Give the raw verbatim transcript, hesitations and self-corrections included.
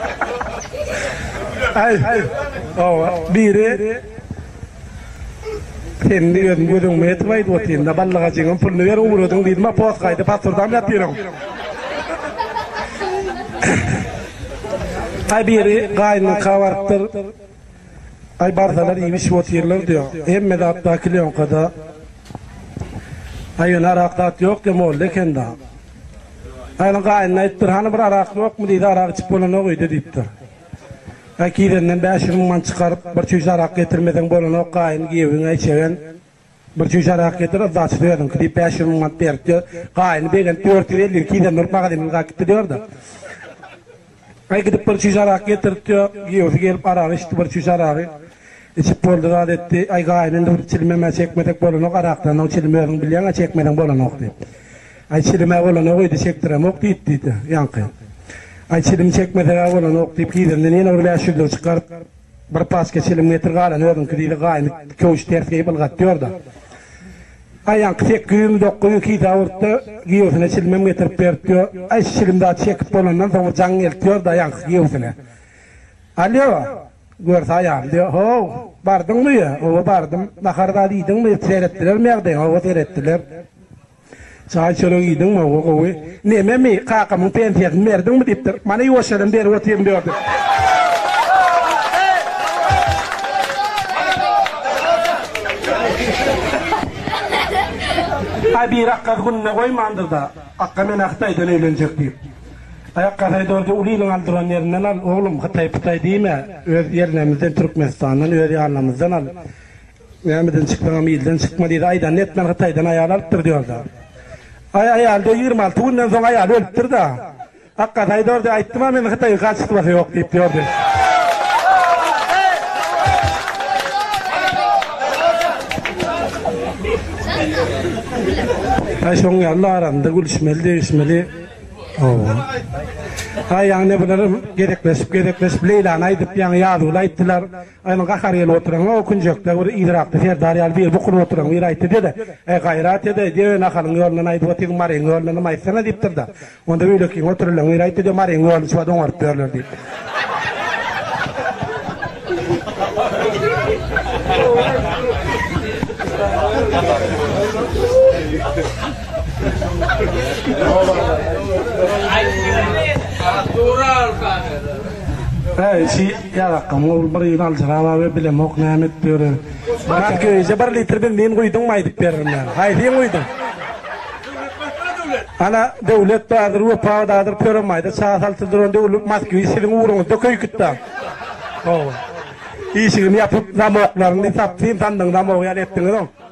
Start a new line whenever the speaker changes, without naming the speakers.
Ay, oh, biri Tendi gözün metmaydı o tendi ballagacığın pulunu ver uğradın dedim ama post kaydı pastordan yatıyorum. Ay biri gaynı kavarttır. Ay bardalar iyiymiş otirler diyor. Emme de hatta kilyon kadar. Ay araktat yok deme oldu kendi. Ayın gaynı ettir hanı bir arak yok mu dedi arak içip bolana koydu deyiptir. Ay kidenden beş yirmi man çıkarıp bir çüş arak getirmeden bolana o gaynı giyevin ay çeven. Bir çüş arak getirip da çıtıyordum. Kidip beş yirmi man berkti. Gaynı begen dört elli kiden nurpağa demin gitti diyor da. Ay gidip bir çüş arak getirip diyor. Giyevsi gelip arak içti bir çüş arak. İçip boldu da etti. Ay gaynı çilmeme çekmedek bolana o araktan o çilmeyerin bilyen çekmeden bolana ok deyip. Ay çilime bolana koydu çektirem ok deyip deydi yankı. Ay çilim çekmedek bolana ok deyip gidenden yine oraya şurada çıkarıp bir paske çilim getir galan ödün ki deydi gaynı köş terfiye bilgat diyor da. Ay yankı tek güyüm dokkuyu kiydi avurttu giyosuna çilmem getirip berip diyor. Ay çilim daha çekip bolandan sonra can gel diyor da yankı giyosuna. Alo. Görse ayağım diyor, ho, bardın mı ya? O bardım, nakarda diydin mi? Seyrettiler mi yağdın? O seyrettiler. Çay çölü giydin mi? O kovu. Neme mi? Kakamın pensiyatını verdin mi? Diptir. Bana yoşalım der, otayım diyordu. Ay bir akka gününe koymandır da, akka men aktaydan evlenecek deyip. Ayak kafayı doğru uliyle aldıran yerinden al, oğlum Hatay Pıtay değil mi? Öz yerlerimizden Türkmenistan'dan, öz yanlarımızdan al. Mehmet'in çıkmadan ilden çıkma dedi, aydan netmen Hatay'dan ayağını alıptır diyor da. Ay ayağını diyor yirmi altı günden sonra ayağını ölüptür da. Hakikaten doğru ayıttım ama ben Hatay'ı kaçtı yok deyip diyordu. Ay şun yallah aranda gülüşmeli değişmeli. Ay yani bunlarım gerekleşip gerekleşip Leyla'na aydıp yani yağdığıyla ayttılar. Aynen kakar yıl oturan o kuncakta bir idrakta ferdar yal bir bukun oturan bir ayttı dedi. Ay gayrat dedi diyor nakalın yoluna aydı otik marin yoluna maysana diptir da. Onda böyle ki oturulan bir ayttı diyor marin yolunu sıvadan ortluyorlar deyip. Hey, si ya rakam ol bari nal jarama be bile mok namet diyor. Bak ki jabar liter ben din koydum maydık perna. Hay din koydum. Ana devlet da adru pa da adru per mayda sa sal tedron devlet mas ki silin urun da koy kitta. Oh. İşini yapıp namoklarını saptayım sandın namok ya ettin.